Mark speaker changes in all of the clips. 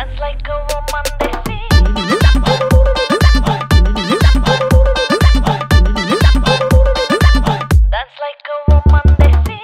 Speaker 1: Dance like a woman they see. Dance like a woman they see.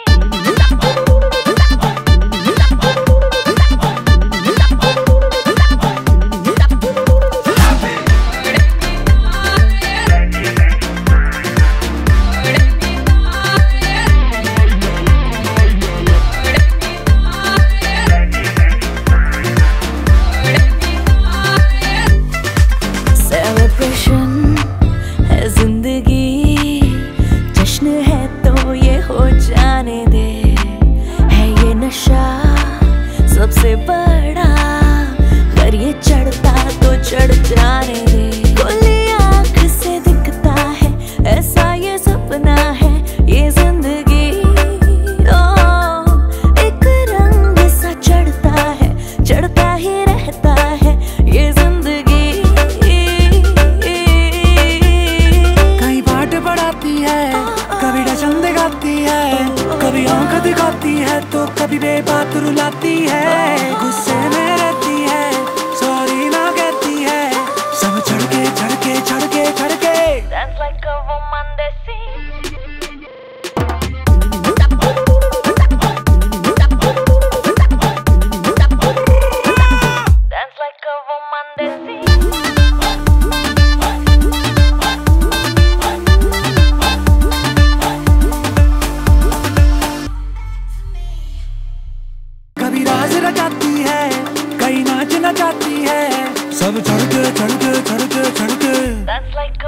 Speaker 2: Celebration है जिंदगी, जश्न है तो ये हो जाने दे। है ये नशा सबसे बड़ा, अगर ये चढ़ता तो चढ़ जाने दे। खुली आँख से दिखता है ऐसा ये सपना है ये जिंदगी। ओ एक रंग सा चढ़ता है, चढ़ता ही रहता है ये जिंदगी।
Speaker 3: कभी डचन दिखाती है, कभी आंख दिखाती है, तो कभी बेबात रुलाती है। गुस्से में रहती है, सॉरी ना कहती है, सब चढ़ के चढ़ के चढ़ के चढ़ के।
Speaker 1: Dance like a woman they see. Dance like a woman they see.
Speaker 3: कभी राज रचाती है, कहीं नाच नचाती है, सब चढ़ के चढ़ के चढ़ के चढ़ के।
Speaker 1: Dance like